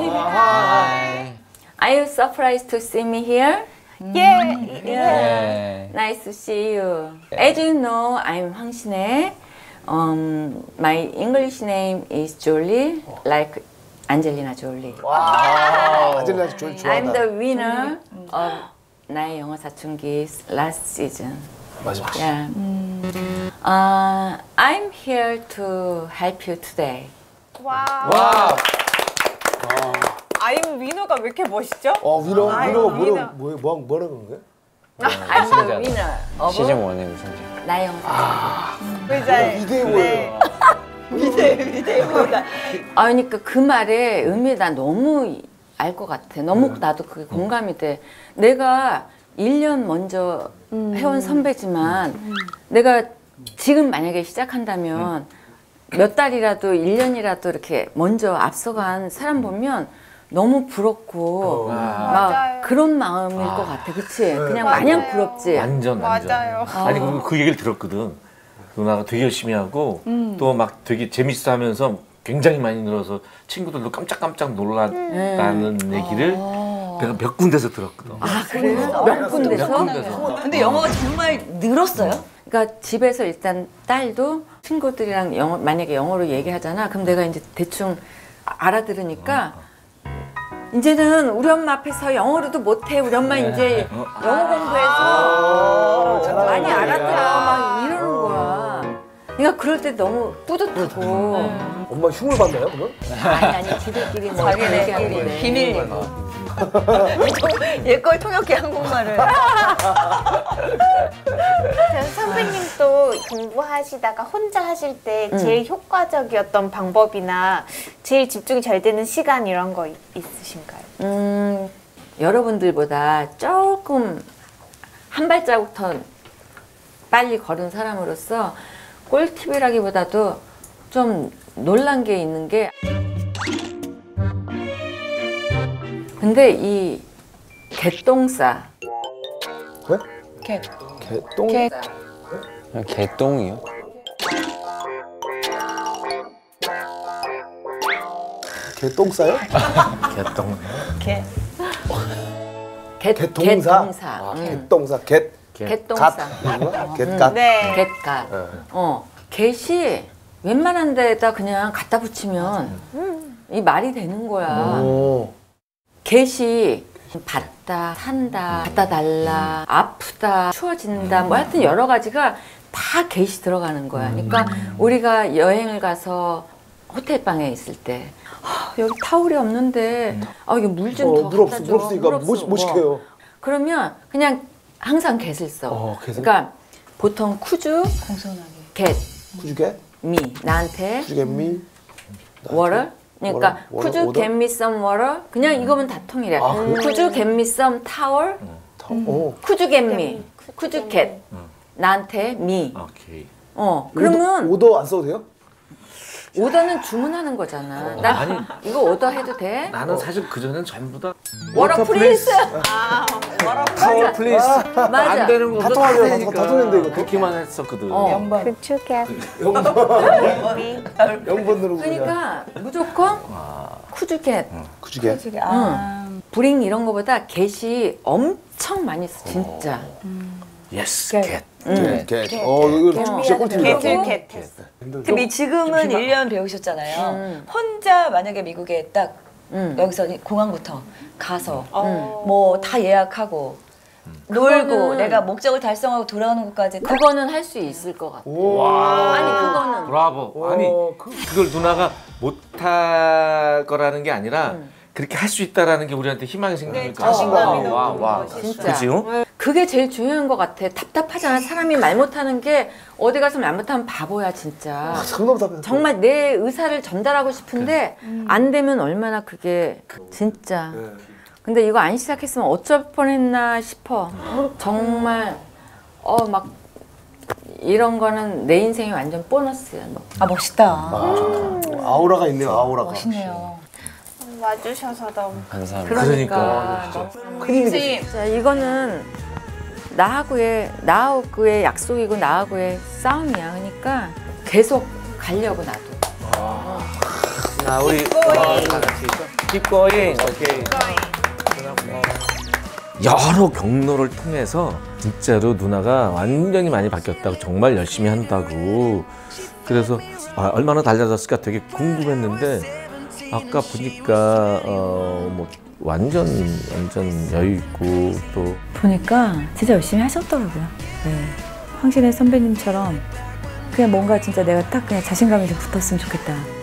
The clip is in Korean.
Hi. Are you surprised to see me here? Yeah. Nice to see you. As you know, I'm Hwang Sin-hye. My English name is Jolie, like Angelina Jolie. 아젤리나 졸리 좋아한다. I'm the winner of 나의 영어 사춘기 last season. 맞아. Yeah. I'm here to help you today. 와. 아임 위너가 왜 이렇게 멋있죠? 위너가 위너. 뭐라는 거야? I'm the winner of 시즌 1의 우승자. 나의 영어 사춘기. 의자에. 위대해 보여요. 위대해 보인다. 그러니까 그 말의 의미 나 너무 알 것 같아. 너무 나도 그게 공감이 돼. 내가 1년 먼저 해온 선배지만 내가 지금 만약에 시작한다면 몇 달이라도 1년이라도 이렇게 먼저 앞서간 사람 보면 너무 부럽고 막 맞아요. 그런 마음일 것 같아. 그치? 그냥 맞아요. 마냥 부럽지? 완전. 맞아요. 아니 그 얘기를 들었거든. 누나가 되게 열심히 하고 또 막 되게 재밌어 하면서 굉장히 많이 늘어서 친구들도 깜짝깜짝 놀랐다는 얘기를 내가 몇 군데서 들었거든. 그래요? 몇 군데서? 근데 영어가 정말 늘었어요? 그러니까 집에서 일단 딸도 친구들이랑 만약에 영어로 얘기하잖아. 그럼 내가 이제 대충 알아들으니까 이제는 우리 엄마 앞에서 영어로도 못해. 우리 엄마 이제 영어 공부해서 많이 알아들어. 막 이러는 거야. 그러니까 그럴 때 너무 뿌듯하고. 엄마 흉을 봤나요, 그러면? 아니 지들끼리 뭐 얘기하는 건데. 비밀 얘기. 얘 걸 통역해 한국말을. 선배님도 공부하시다가 혼자 하실 때 제일 효과적이었던 방법이나 제일 집중이 잘 되는 시간 이런 거 있으신가요? 여러분들보다 조금 한 발자국 더 빨리 걸은 사람으로서 꿀팁이라기보다도 좀 놀란 게 있는 게 근데 이 개똥싸 왜? 개. 개똥? 개똥이요? 개똥 싸요? 개똥. 개. 개똥사. 개똥사. 개똥싸. 갯갓. 네. 갯갓. 갯이 웬만한 데다 그냥 갖다 붙이면 이 말이 되는 거야. 갯이 받다, 산다, 갖다 달라, 아프다, 추워진다, 뭐 하여튼 여러 가지가 다 갯이 들어가는 거야. 그러니까 우리가 여행을 가서 호텔방에 있을 때 여기 타올이 없는데 이게 물 좀 더 물 갖다 줘. 없으니까 못 시켜요. 그러면 그냥 항상 갯을 써. 그러니까 보통 쿠주, 공손하게. 갯, 쿠주개? 미 나한테 쿠주개미? water. 그러니까 water, could you water? get me some water? 그냥 이거면 다 통일해. Could you get me some towel? Could you get me? Could you get? 나한테 me. 오케이. 그러면 오더 안 써도 돼요? 오더는 주문하는 거잖아. 나 아니. 이거 오더 해도 돼? 나는 사실 그 전엔 전부 다 water please. 타월 플리즈. 맞아. 안 되는 거 다 다 통하죠. 되니까. 다 통했는데 이거. 그렇게만 했었거든. 그추게. 영번으로 그러니까 무조건 could you get? 쿠주개. 브링 이런 거보다 get이 엄청 많이 써 진짜. 예스, 겟. 개. 이거 진짜 꿀팁이다. 개틀 근데 지금은 1년 배우셨잖아요. 혼자 만약에 미국에 딱 여기서 공항부터 가서 뭐 다 예약하고 놀고 내가 목적을 달성하고 돌아오는 것까지 딱 그거는 할 수 있을 것 같아. 아니 그거는 브라보. 아니 그걸 누나가 못할 거라는 게 아니라 그렇게 할 수 있다라는 게 우리한테 희망이 생기니까. 자신감이 너무 와. 진짜. 그치? 그게 제일 중요한 것 같아. 답답하잖아. 사람이 말 못하는 게 어디 가서 말 못하면 바보야 진짜. 너무 답답해. 정말 내 의사를 전달하고 싶은데 안 되면 얼마나 그게 진짜. 근데 이거 안 시작했으면 어쩔 뻔했나 싶어. 정말 막 이런 거는 내 인생이 완전 보너스야. 멋있다. 아우라가 있네요. 아우라가. 멋있네요. 와주셔서 너무 감사합니다. 그러니까. 선생님 자, 이거는 나하고의 약속이고 나하고의 싸움이야. 그러니까 계속 가려고 나도. 자, 우리 다 같이 keep going. 오케이. 여러 경로를 통해서 진짜로 누나가 완전히 많이 바뀌었다고, 정말 열심히 한다고. 그래서 얼마나 달라졌을까 되게 궁금했는데 아까 보니까 뭐 완전 여유 있고 또 보니까 진짜 열심히 하셨더라고요. 네. 황신혜 선배님처럼 그냥 뭔가 진짜 내가 딱 그냥 자신감이 좀 붙었으면 좋겠다.